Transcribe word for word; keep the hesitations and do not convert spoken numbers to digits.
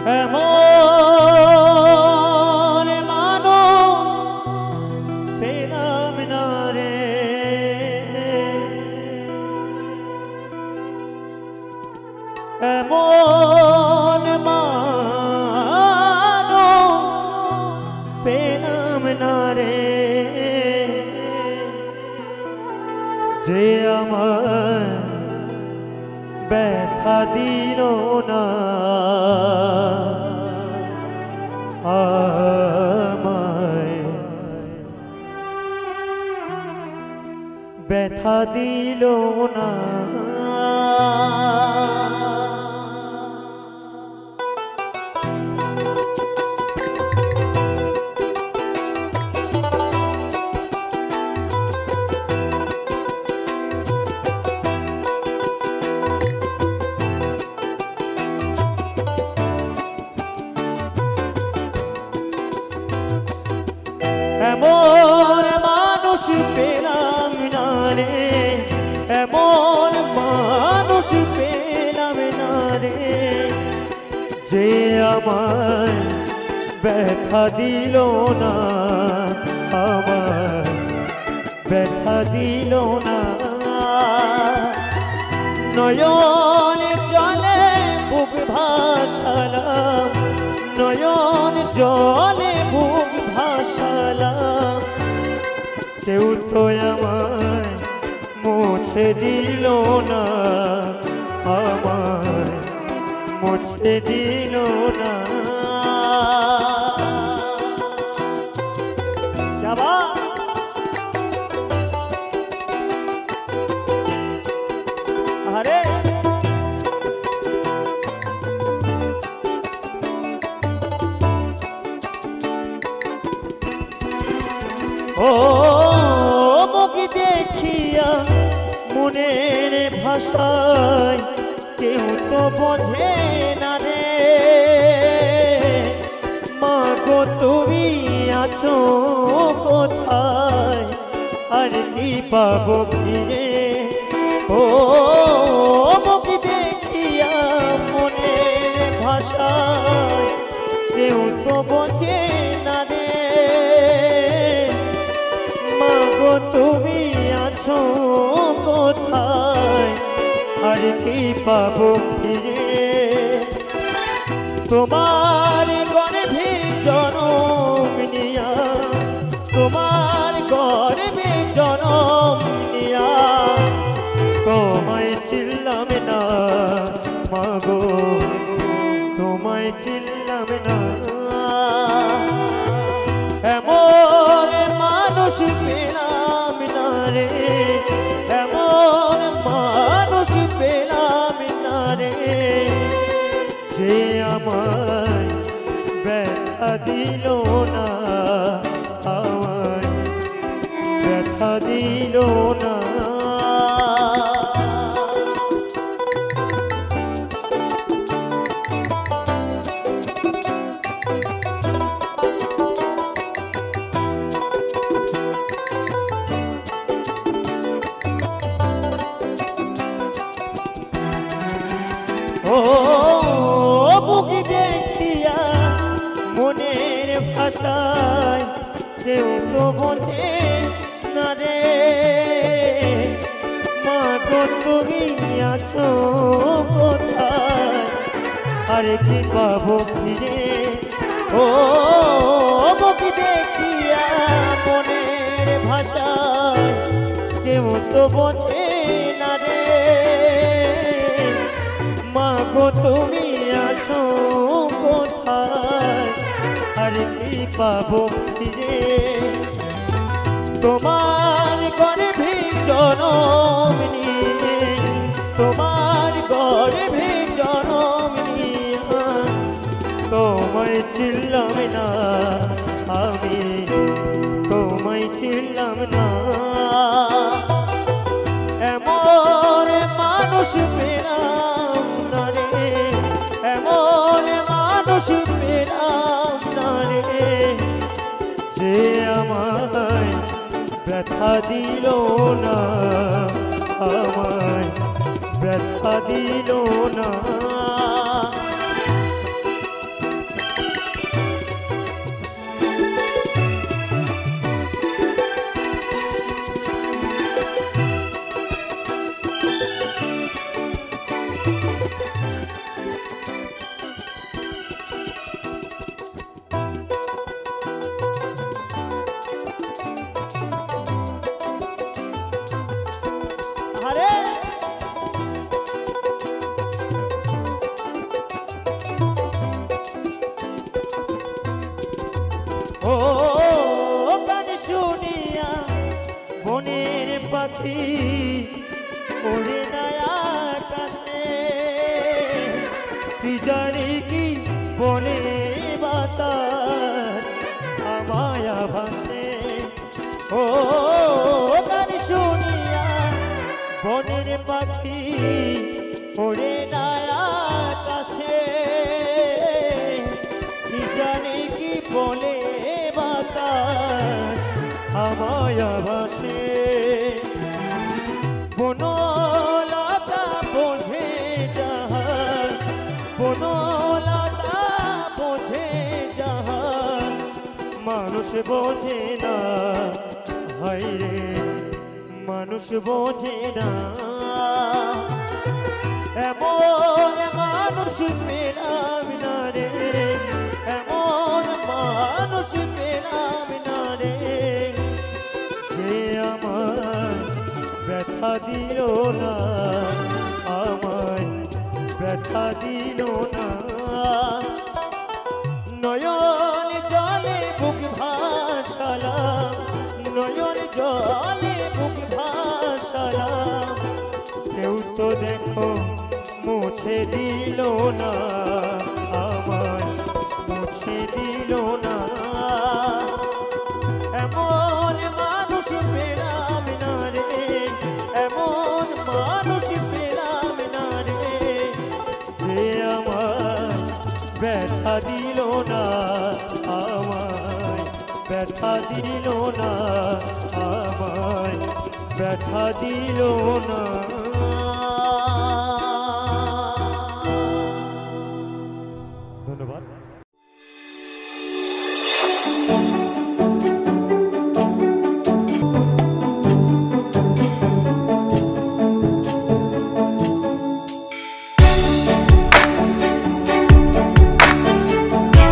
এমন মানুষ পেলাম না রে, এমন মানুষ পেলাম না রে, যে আমার ব্যথা দিল না, আমায় ব্যথা দিল না। এমন মানুষ পেলাম না রে, এমন মানুষ পেলাম না রে, যে আমায় ব্যথা দিল না, আমায় ব্যথা দিল না। নয়ন জলে বুক ভাসালাম, নয়ন জলে বুক ভাসালাম, কেউ তো আমায় মুছে দিল না, আমায় মুছে দিল না। আরে ও মুখ দেখিয়া মনের ভাষায় কেউ তো বোঝে না রে, মা গো তুমি আছো কোথায়, আর কি পাবো ফিরে। ও মুখ দেখিয়া মনের ভাষায় কেউ তো বোঝে না রে, মা গো তুমি আছো কোথায়, আর কি পাবো ফিরে। তোমার গর্ভে জনম নিয়া, তোমার গর্ভে জনম নিয়া, তোমায় চিনলাম না মা গো, তোমায় চিনলাম না। এমন মানুষ পেলাম না রে, এমন মানুষ পেলাম না রে, যে আমায় ব্যথা দিল না, আমায় ব্যথা দিল না। ও মুখ দেখিয়া মনের ভাষায় কেউ তো বোঝে না রে, মা গো তুমি আছো কোথায়, আর কি পাবো ফিরে। ও মুখ দেখিয়া মনের ভাষায় কেউ তো বোঝে না রে, মা গো তুমি আছো কোথায়, আর কি পাবো ফিরে। তোমার গর্ভে জনম নিয়ে, তোমার গর্ভে জনম নিয়ে, তোমায় চিনলাম না আমি, তোমায় চিনলাম না। এমন মানুষ পেলাম না রে, এমন মানুষ পেলাম না রে, যে আমায় ব্যথা দিল না, আমায় ব্যথা দিল না। আরে ও গান শুনিয়া বনের পাখি ওরে না আকাশে, কি জানি কি বলে বাতাস আমায় ভাসে। ও গান শুনিয়া বনের পাখি ওরে না আকাশে, কি জানি কি বলে বাতাস আমায় ভাসে। বনলতা বোঝে যাহার, বনলতা বোঝে যাহার, মানুষ বোঝে না হায় রে, মানুষ বোঝে না। এমন মানুষ পেলাম না রে, এমন মানুষ পেলাম না রে, যে আমার ব্যথা দিল না, আমায় ব্যথা দিল না। নয়ন জলে বুক ভাসালাম, নয়ন জলে বুক ভাসালাম, কেউ তো দেখো মুছে দিল না, আমায় মুছে দিল না। এমন মানুষ পেলাম না রে, এমন মানুষ পেলাম না রে, যে আমার ব্যথা দিল না, আমায় ব্যথা দিল না, আমায় ব্যথা দিল না।